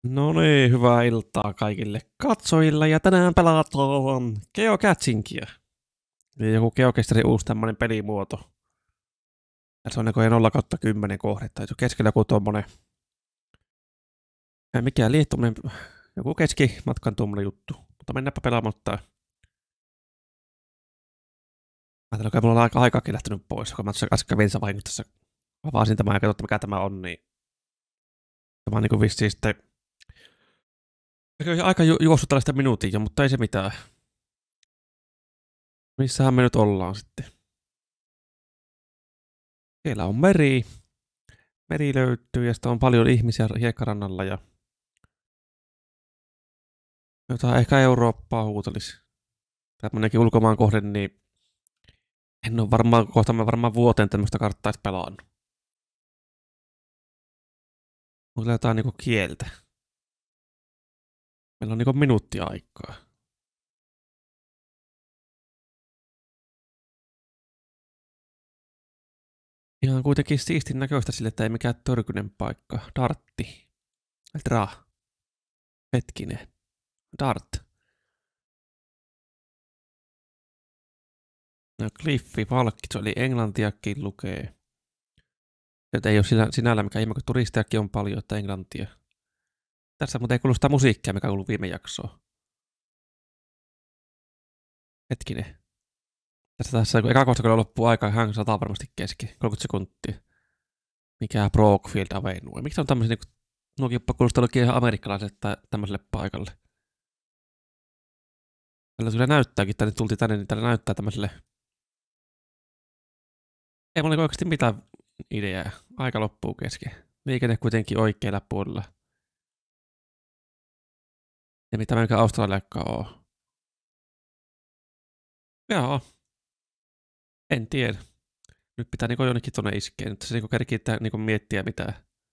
No niin, hyvää iltaa kaikille katsojille ja tänään pelataan Geocachingia. Eli joku Geocacherin uusi tämmönen pelimuoto. Ja se on näköjään 0/10 kohdetta. Keskellä joku tommonen, mikä liittominen, joku keskimatkan tuommoinen juttu. Mutta mennäänpä pelaamaan tää. Mä ajattelin, että mulla on aikakin lähtenyt pois, kun mä äsken kävin vahingossa tässä. Avasin tämän ja katsoin, mikä tämä on, niin tämä on niinku vissiin sitten aika juossut tällaista minuutia, mutta ei se mitään. Missähän me nyt ollaan sitten? Siellä on meri. Meri löytyy ja sitten on paljon ihmisiä hiekkarannalla ja jotain ehkä Eurooppaa huutelisi. Tämmönenkin ulkomaan kohde, niin en ole varmaan vuoteen tämmöistä karttaa edes pelannut. Mutta jotain niinku kieltä. Meillä on niinku minuuttia aikaa. Ihan kuitenkin siistin näköistä sille, että ei mikään törkynen paikka. Dartti. Dra. Hetkinen. Dart. No, Cliffi, palkkitso, eli englantiakin lukee. Että ei ole sinällä mikä ihme, kun turistejakin on paljon, että englantia. Tässä muuten ei kuulu sitä musiikkia, mikä kuuluu viime jaksoon. Hetkinen. Tässä kun eka kohta kun loppuu aika, hän sataa varmasti kesken. 30 sekuntia. Mikä Brookfield Avenue. Miksi on tämmöisiä, niin nuokin kuulostaa oikein ihan amerikkalaiselle tämmöiselle paikalle. Tällä kyllä näyttääkin, että tultiin tänne, niin tällä näyttää tämmöiselle. Ei mulla oikeasti mitään ideaa. Aika loppuu kesken. Liikenne kuitenkin oikealla puolella. Ja mitä mikä Australiakaan on. Joo. En tiedä. Nyt pitää niinku jonnekin tonne iskeä. Nyt se niinku kerkii niinku miettiä mitään.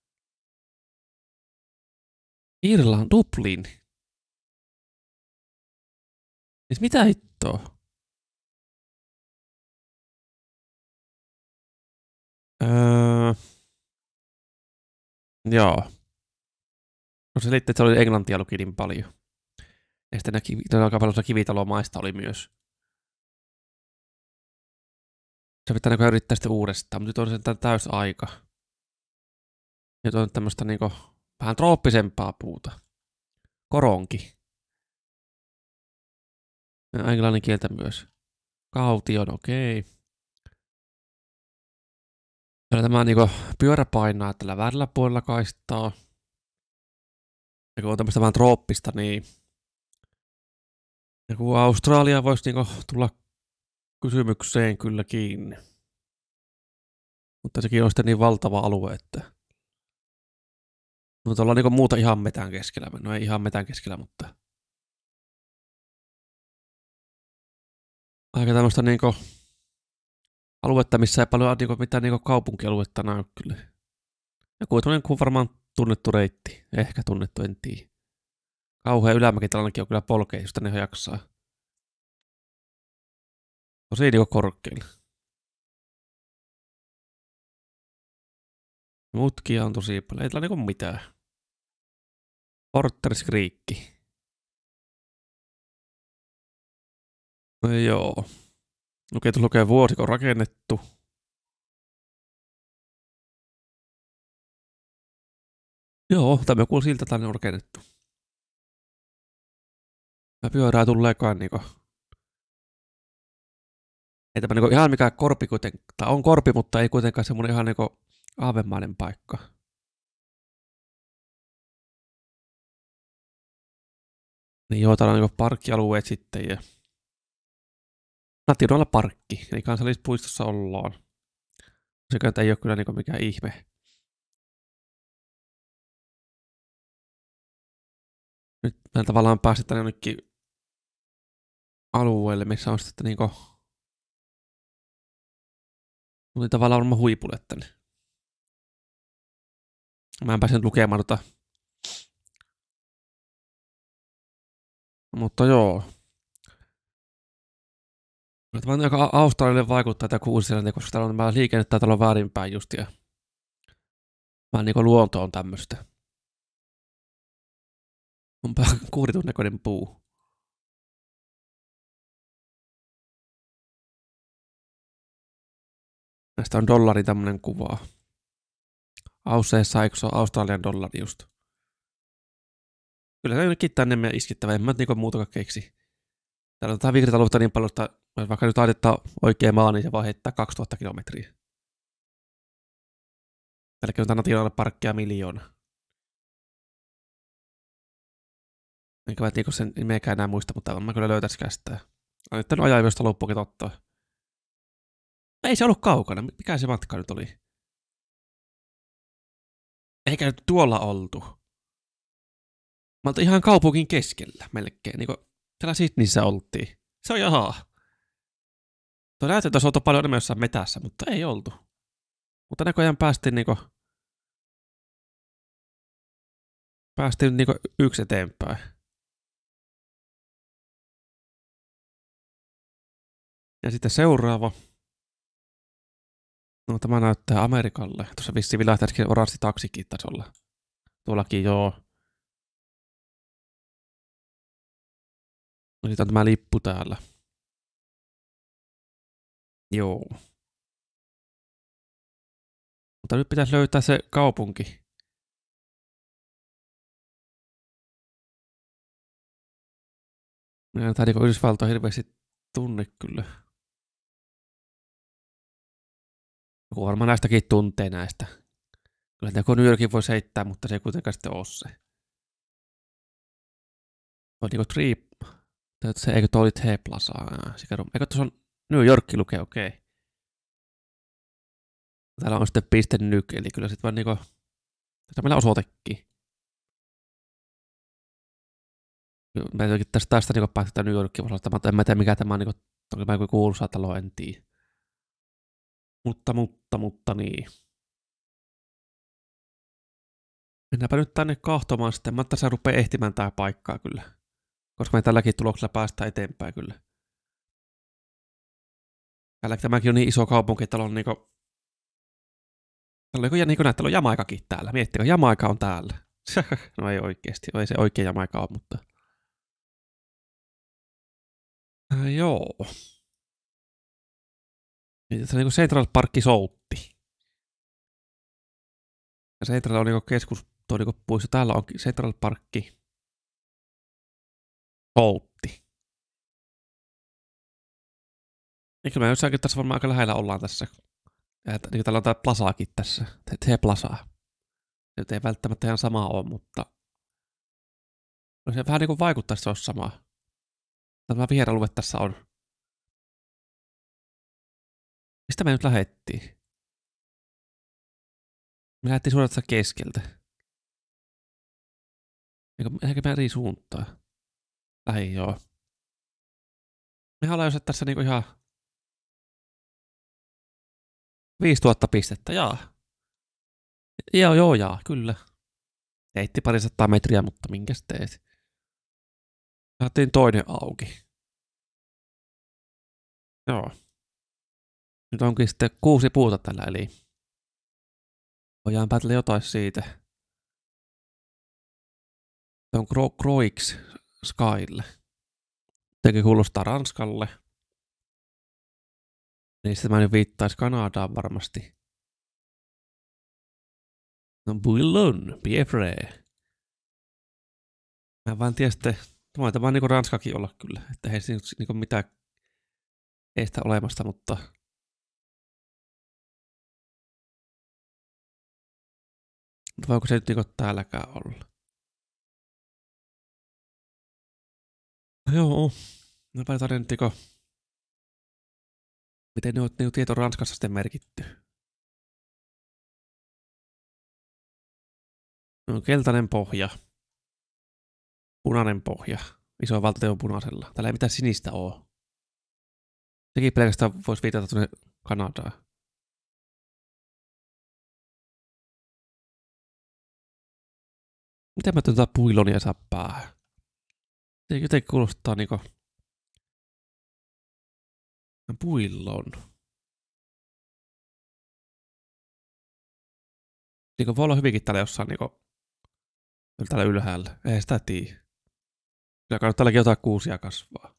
Irlanti, Dublin. Siis mitä hittoa? Joo. No se liittyy, että se oli englantia luki niin paljon. Ja sitten aika paljon kivitalomaista oli myös. Se pitää niinku yrittää sitten uudestaan, mutta nyt on sen täysaika. Nyt on tämmöistä niinku vähän trooppisempaa puuta. Koronki. Ja englannin kieltä myös. Kaution, okei. Täällä tämä niinku pyörä painaa tällä väärällä puolella kaistaa. Ja kun on tämmöistä vähän trooppista, niin joku Australia voisi niinku tulla kysymykseen kylläkin. Mutta sekin on sitten niin valtava alue, että mutta ollaan niinku muuta ihan metän keskellä. No ei ihan metän keskellä, mutta aika tämmöistä niinku aluetta, missä ei paljon niinku mitään niinku kaupunkialuetta näy kyllä. Joku tämmöinen varmaan tunnettu reitti. Ehkä tunnettu, en tiedä. Kauhea ylämäki tällainenkin on kyllä polkea, jos tänne jaksaa. Tosi niinku korkeilla. Mutkia on tosi paljon. Ei tällä niinku mitään. Porters Creek. No joo. Okei, tuossa lukee vuosi, kun on rakennettu. Joo, tämä kuuluu siltä, että tänne on rakennettu. Ja pyörää tuleekaan niinku. Ei tämä niinku ihan mikään korpi kuitenkaan. Tai on korpi, mutta ei kuitenkaan semmoinen ihan niinku aavemainen paikka. Niin joo, täällä on niinku parkkialueet sitten ja Nationalla parkki, eli kansallispuistossa ollaan. Sekään ei ole kyllä niinku mikään ihme. Nyt mä tavallaan päästä tänne jonnekin alueelle, missä on sitten niinku tuli tavallaan varmaan huipulle tänne. Mä en pääse nyt lukemaan mutta joo. Tämä joka Australialle vaikuttaa tämä Uusi-Seelanti, koska täällä on liikennettä täällä on väärinpäin just ja vähän niinku luonto on tämmöistä. Onpa kuuritun näköinen puu. Näistä on dollarin tämmönen kuva. Ausseessa, eikö se ole Australian dollari just? Kyllä se jonnekin tänne meidän iskittävä, en mä niinku muutakaan keksi. Täällä on tätä virtaluutta niin paljon, että vaikka nyt laitetta oikea maa, niin se vaan heittää 2000 kilometriä. Tälläkin on tänä tilalla parkkia 1 000 000. Enkä mä niinku sen nimeäkään enää muista, mutta mä kyllä löytäisikään sitä. Olen nyt ajaa josta loppukin ottaa. Ei se ollut kaukana. Mikä se matka nyt oli? Eikä nyt tuolla oltu. Mä oltiin ihan kaupungin keskellä melkein. Niinku täällä Sydneyssä oltiin. Se on jaha. Tuo näyttää, että olisi oltu paljon enemmän jossain metässä, mutta ei oltu. Mutta näköjään päästiin nyt yksi eteenpäin. Ja sitten seuraava. No tämä näyttää Amerikalle. Tuossa vissiin vilähtäisikin oranssi taksikin taisi olla. Tuollakin joo. No sitten on tämä lippu täällä. Joo. Mutta nyt pitäisi löytää se kaupunki. Minä tämä Yhdysvaltoja hirveästi tunne kyllä. Joku varmaan näistäkin tuntee näistä. Kyllä tämä New Yorkin voisi heittää, mutta se ei kuitenkaan sitten ole se. On niinku se eikö tuo oli T-Plaza? Eikö tuossa on New York lukee, okei. Okay. Täällä on sitten .nyk, eli kyllä sitten vaan niinku... Tässä meillä osoitekin. Mä jotenkin tästä niinku päätetään New Yorkin osalta, mutta en mä tiedä mikä tämä on niinku... Onko mä joku kuuluisa talo, en tiedä. Mutta niin. Mennäänpä nyt tänne kahtomaan sitten. Mä tässä rupee ehtimään tää paikkaa kyllä. Koska me tälläkin tuloksella päästään eteenpäin kyllä. Tämäkin on niin iso kaupunki, että täällä on niinku... Täällä on Jamaikakin täällä. Miettikää, Jamaika on täällä. No ei oikeesti. Ei se oikea Jamaika ole, mutta... Joo. Tässä niinku Central Parkki soutti. Ja Central on niinku keskus, tuo niinku puisto. Täällä on Central Parkki soutti. Eikö me jossakin tässä varmaan aika lähellä ollaan tässä. Niin täällä on tää Plazaakin tässä. T-Plaza. Nyt ei välttämättä ihan sama ole, mutta... No se vähän niinku vaikuttaa, että se olisi samaa. Tämä viheralue tässä on. Mistä me nyt lähettiin? Me lähdettiin suoraan tässä keskeltä. Eikä me eri suuntaan. Lähi joo. Me ollaan jos tässä niinku ihan... 5000 pistettä, jaa. Joo, kyllä. Heitti parisataa metriä, mutta minkäs teet? Saatiin toinen auki. Joo. Nyt onkin sitten 6 puuta tällä, eli voidaan päätellä jotain siitä. Se on Croix Skylle. Jotenkin kuulostaa Ranskalle. Niin sitten mä nyt viittaisi Kanadaan varmasti. No Bouillon, Bieffre. Mä vaan tiedä sitten, tämä vaan niinku Ranskakin olla kyllä. Että ei niinku mitään eistä olemasta, mutta... Mutta voiko se nyt niinku täälläkään olla? Joo. Mä päätän nyt niinku... Miten ne on niinku tieto Ranskassa sitten merkitty? No, keltainen pohja. Punainen pohja. Iso valtio punaisella. Täällä ei mitään sinistä oo. Sekin pelkästään voisi viitata tuonne Kanadaan. Miten mä tuota Bouillonia saa päähän? Se jotenkin kuulostaa niinku... Bouillon. Niinku voi olla hyvinkin täällä jossain niinku... Täällä ylhäällä. Ei sitä tiedä. Kyllä kannattaa tälläkin jotain kuusia kasvaa.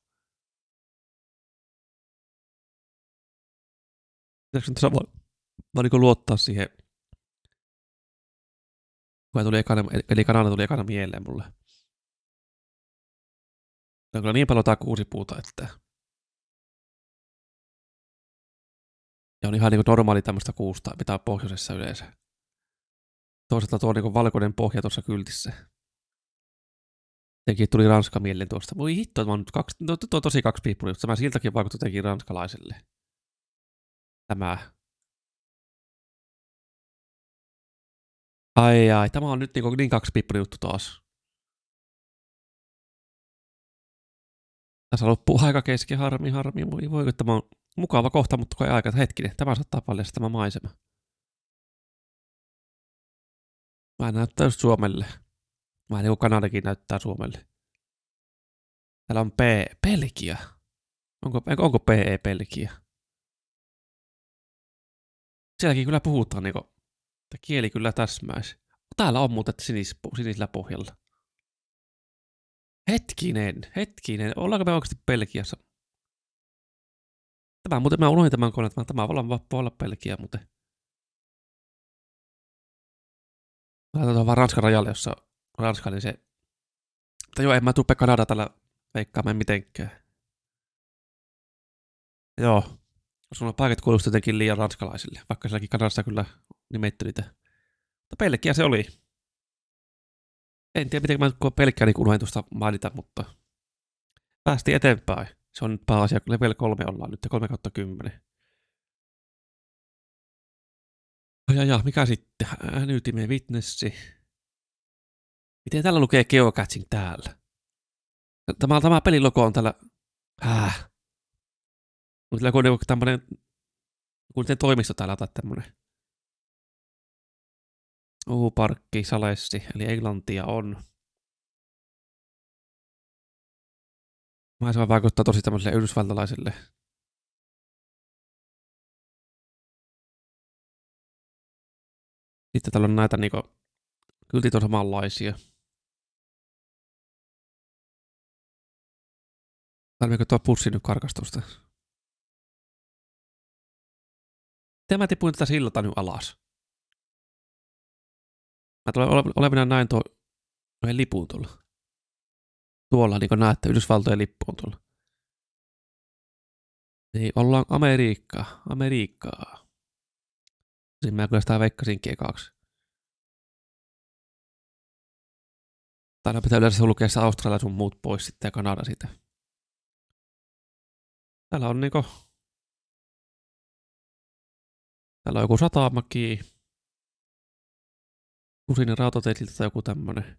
Pitäisikö nyt vaan niin luottaa siihen, kun tuli ekana, eli kanana tuli ekana mieleen mulle. Se on kyllä niin paljon jotain kuusipuuta, että ja on ihan niin kuin normaali tämmöistä kuusta, mitä on pohjoisessa yleensä. Toisaalta tuo niin valkoinen pohja tuossa kyltissä. Jotenkin tuli Ranska mieleen tuosta. Voi hitto, mä oon nyt tuo tosi kaksipiippuri. Tämä siltäkin vaikutti jotenkin ranskalaiselle. Tämä. Ai, tämä on nyt niin kaksipiippuri juttu taas. Tässä loppuu aika kesken, harmi. Voi, tämä on mukava kohta, mutta kun ei aika, hetkinen, tämä saattaa paljastaa tämä maisema. Mä näyttää just Suomelle. Vähän niin kuin Kanadakin näyttää Suomelle. Täällä on Belgia. Onko PE Belgia? Sielläkin kyllä puhutaan niinku, että kieli kyllä täsmäisi. Täällä on muuten sinisellä pohjalla. Hetkinen. Ollaanko me oikeasti Belgiassa? Mä unohdin tämän koneen, että tämä voi olla Belgia muuten. Laitetaan vaan Ranskan rajalle, jossa Ranska, niin se... Mutta joo, en mä tuppe Kanada tällä veikkaamaan mitenkään. Joo. Sun paikat kuulosti jotenkin liian ranskalaisille, vaikka sielläkin Kanadassa kyllä nimetty niitä. Mutta Belgia se oli. En tiedä, miten mä Belgia niin unohdin tuosta mainita, mutta päästiin eteenpäin. Se on nyt pääasia, kun level 3 ollaan nyt, 3/10. Ja, mikä sitten? Äänyytimeen witnessi. Miten täällä lukee geocaching täällä? Tämä pelin logo on täällä... Mutta täällä on tämmönen... Kun toimisto täällä tai tämmönen. Parkki, Salessi, eli Englantia on. Maisema vaikuttaa tosi tämmöiselle yhdysvaltalaiselle. Sitten täällä on näitä niinku... Kyltit on samanlaisia. Tarviiko tuo pussi nyt karkastusta? Miten mä tipuin tätä siltaa nyt alas? Mä tulen olevina näin tuo lipun tuolla. Tuolla niin kuin näette, Yhdysvaltojen lippu on tuolla. Niin, ollaan Amerikkaa. Siinä mä kyllä sitä veikkasinkin ekaksi. Täällä pitää yleensä lukea se Australia sun muut pois sitten ja Kanada siitä. Täällä on niinku... Täällä on joku satamakin. Kusinen rautateitiltä tai joku tämmönen.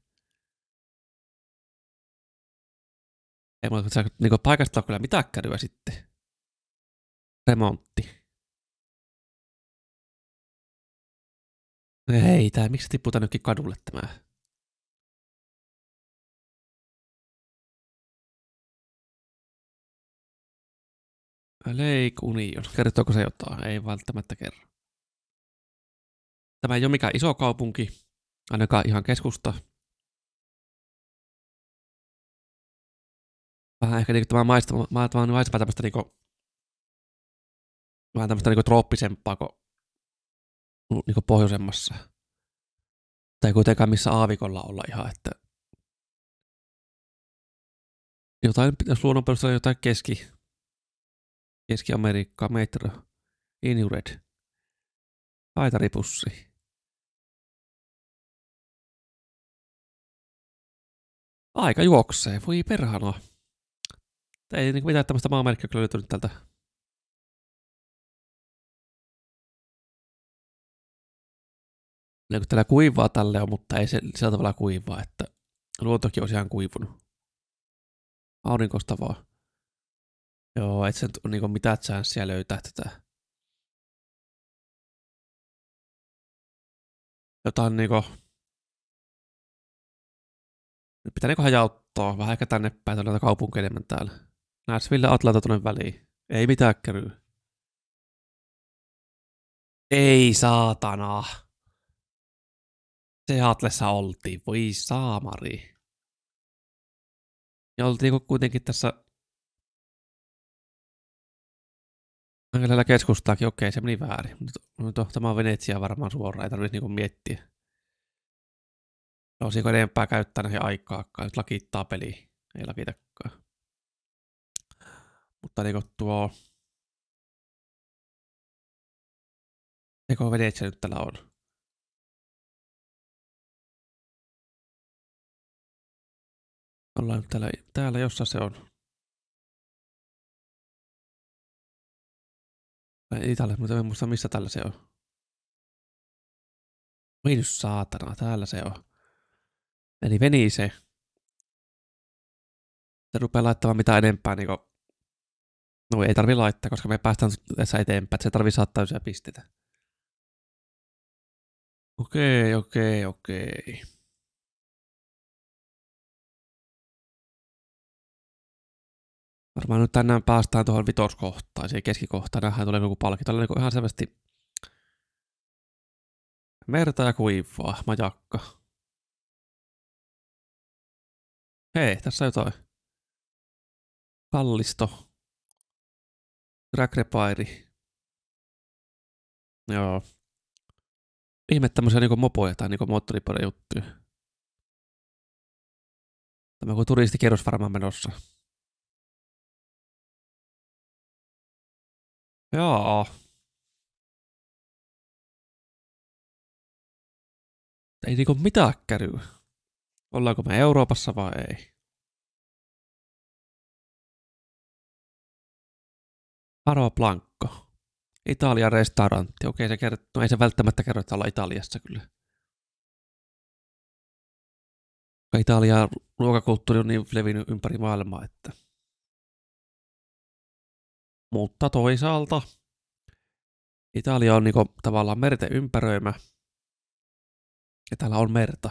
Ei mulla niinku paikasta ole kyllä mitään käryä sitten. Remontti. Ei, miksi tippuu tän nytkin kadulle tämä? Lake Union. Kertooko se jotain? Ei välttämättä kerro. Tämä ei ole mikään iso kaupunki, ainakaan ihan keskusta. Vähän ehkä niinku tämä maistama tämmöistä niinku... Vähän tämmöistä niinku trooppisempaa kuin niinku pohjoisemmassa. Tai kuitenkaan missä aavikolla olla ihan, että... Jotain, jos luonnon perusteella jotain Keski-Amerikkaa, metro, Inured, haitaripussi. Aika juoksee, voi perhana. Ei niinku mitään tämmöistä maamerkkiä kyllä löytynyt tältä. Niin täällä kuivaa tälle on, mutta ei se sillä tavalla kuivaa, että luontokin olisi ihan kuivunut. Aurinkosta vaan. Joo, et sen niinku mitään chanssiä löytää tätä. Jotain niinku... Nyt pitää niinku hajauttaa vähän ehkä tänne päin tuolla kaupunkia enemmän täällä. Nashville Atlanta tuonne väliin. Ei mitään käryä. Ei saatana. Seatlessa oltiin, voi saamari. Ja oltiin kuitenkin tässä aika lähellä keskustaakin, okei, se meni väärin. Nyt tämä on Venetsia varmaan suoraan, ei tarvitse niinku miettiä. Olisiko enempää käyttää näihin aikaakaan, nyt lakittaa peliä, ei lakitakaan. Mutta niinku tuo... Eikö Venetsia nyt tällä on? Ollaan nyt täällä jossain se on. Italiassa, mutta en muista missä tällä se on. Ei nyt saatana, täällä se on. Eli Venice. Se rupeaa laittamaan mitä enempää niinku... No ei tarvi laittaa, koska me päästään tässä eteenpäin, se tarvii saattaa täysiä pisteitä. Okei. Varmaan nyt tänään päästään tuohon vitoskohtaan, siihen keskikohtaan. Nähdään tulee joku palkinto. Tällä on ihan selvästi merta ja kuivaa, majakka. Hei, tässä on jotain. Kallisto. Crackrepairi. Joo. Ihme tämmöisiä niinku mopoja tai niinku moottoripyöräjuttuja. Tämä on kuin turistikierros varmaan menossa. Joo. Ei niinku mitään käryä. Ollaanko me Euroopassa vai ei? Aro Blanco. Italian restaurantti. Okei, se kertoo. No ei se välttämättä kerro, että ollaan Italiassa kyllä. Italian ruokakulttuuri on niin levinnyt ympäri maailmaa, että... Mutta toisaalta Italia on niinku tavallaan merten ympäröimä. Ja täällä on merta.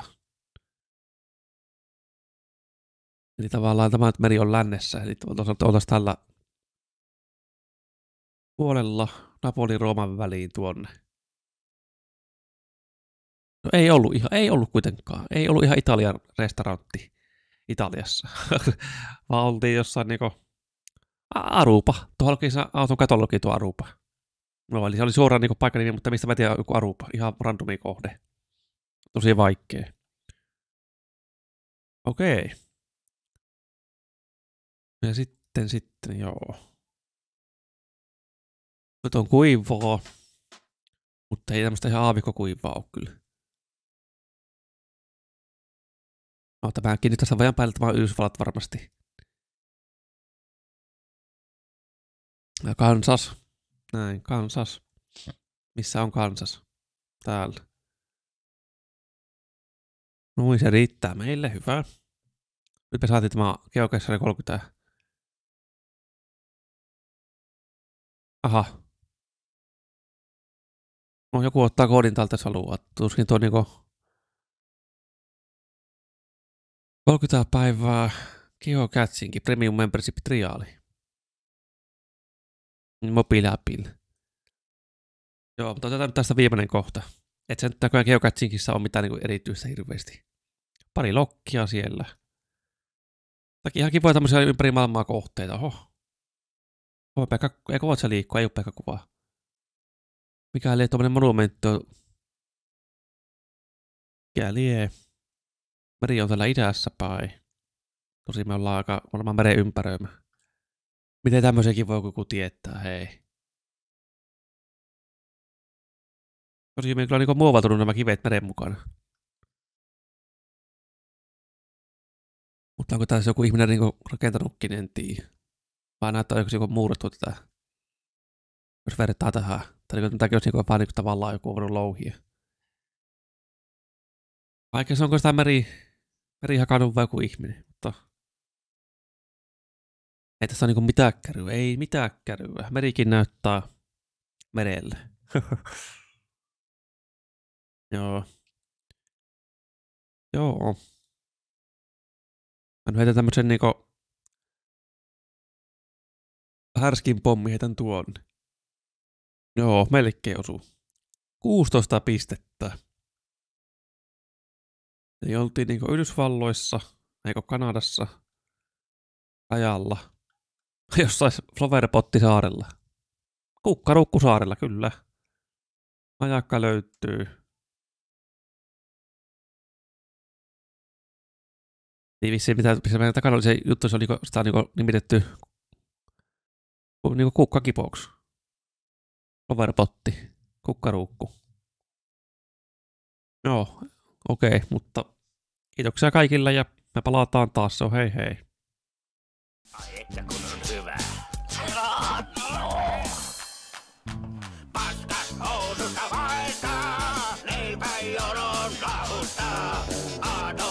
Eli tavallaan tämä meri on lännessä. Eli oltaisiin tällä puolella Napoli-Rooman väliin tuonne. No ei ollut kuitenkaan. Ei ollut ihan Italian restaurantti Italiassa. Vaan oltiin jossain niinku Arupa. Tuohon luki auton katolla tuo Arupa. No eli se oli suoraan niinku paikan mutta mistä mä tiedän joku Arupa. Ihan randomi kohde. Tosi vaikea. Okei. Ja sitten joo. Nyt on kuivaa. Mutta ei tämmöistä ihan aavikkokuivaa ole kyllä. No tämäkin nyt tässä vajan päälle tämä Yhdysvallat varmasti. Ja Kansas. Näin, Kansas. Missä on Kansas? Täällä. Noin se riittää meille, hyvä. Nyt me saatiin tämä Geocacheri 30. Aha. No joku ottaa koodin täältä, jos haluaa. Tuskin tuo niinku 30 päivää Geocachingi Premium Membership Triali. Mobiiliäpillä. Joo, mutta otetaan nyt tästä viimeinen kohta. Et sen näköjään Geocachingissa on mitään niinku erityistä hirveästi. Pari lokkia siellä. Takia ihan kivoja tämmöisiä ympäri maailmaa kohteita. Oho. Eikö voit se liikkua? Ei ole Pekka-kuvaa. Mikäli tuommoinen monumentti on... Mikä lie? Meri on täällä idässä päin. Tosi me ollaan aika varmaan meren ympäröimä. Miten tämmöisiäkin voi joku tietää, hei. Tosi me kyllä on muovautunut nämä kivet meren mukana. Mutta onko tässä joku ihminen niinku rakentanutkin, en tiedä. Vai näyttää joku muurattu tätä. Jos vertaa tähän. Tai niinku tämäkin olisi niinku vaan niinku tavallaan joku voinut louhia. Vaikka se onko sitä meri hakannut vai joku ihminen, mutta... Ei tässä ole niinku mitään käryä, ei mitään käryä. Merikin näyttää merelle. Joo. Joo. Mä nyt heitän tämmösen niinku... Härskin pommi heitän tuonne. Joo, melkein osuu. 16 pistettä. Eli oltiin niinku Yhdysvalloissa, eikö Kanadassa. ajalla. Jossain Flowerpotti-saarella. Kukkaruukkusaarella, kyllä. Majakka löytyy. Niin vissiin missä meidän takana oli se juttu, se on niinku, sitä on niinku nimitetty niinku kukkakipoksi. Flowerpotti. Kukkaruukku. Joo, okei, mutta kiitoksia kaikille ja me palataan taas, se on hei hei. Ai että kun on hyvä. Paskas housusta vaihtaa, leipä jonon kahuttaa.